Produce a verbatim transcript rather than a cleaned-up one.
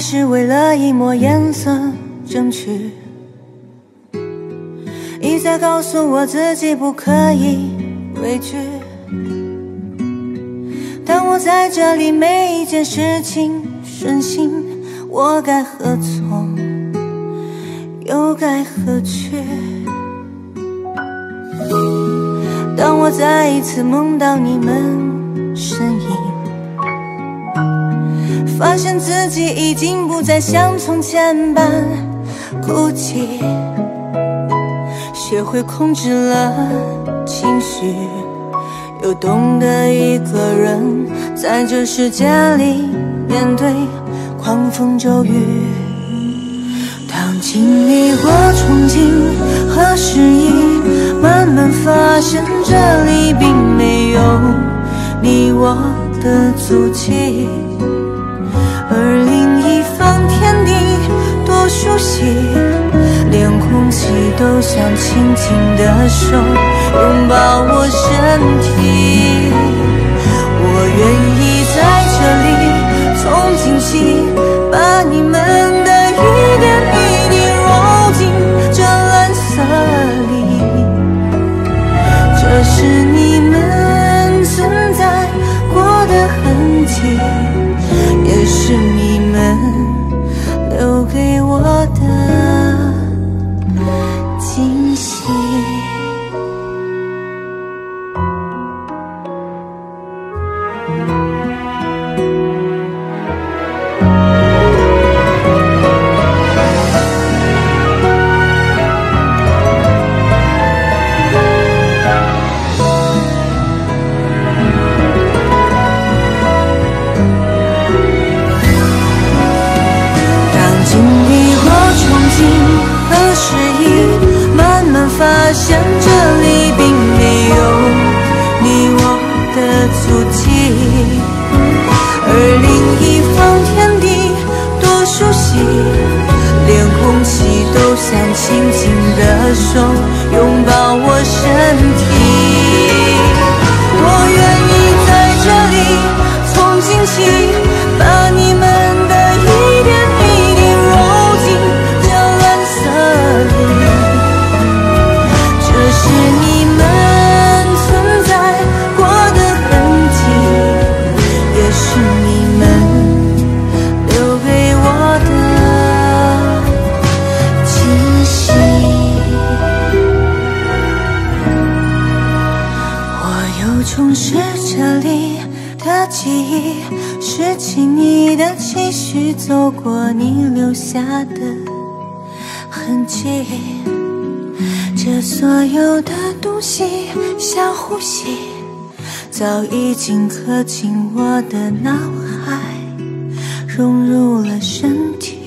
是为了一抹颜色争取，一再告诉我自己不可以畏惧。但我在这里每一件事情顺心，我该何从又该何去？当我再一次梦到你们身影，发现自己已经不再像从前般哭泣，学会控制了情绪，又懂得一个人在这世界里面对狂风骤雨。当经历过憧憬和失意，慢慢发现这里并没有你我的足迹，而另一方天地多熟悉，连空气都像轻轻的手拥抱我身体。我愿意在这里从今起把你们的一点一滴揉进这蓝色里，这是你们存在过的痕迹，也是你们留给我的惊喜。发现这里并没有你我的足迹，而另一方天地多熟悉，连空气都像轻轻的手拥抱我身体。我愿意在这里从今起把你们的一点一滴揉进这蓝色里，是你们存在过的痕迹，也是你们留给我的惊喜。我又重拾这里的记忆，是轻易的期许走过你留下的痕迹，这所有的东西像呼吸，早已经刻进我的脑海，融入了身体。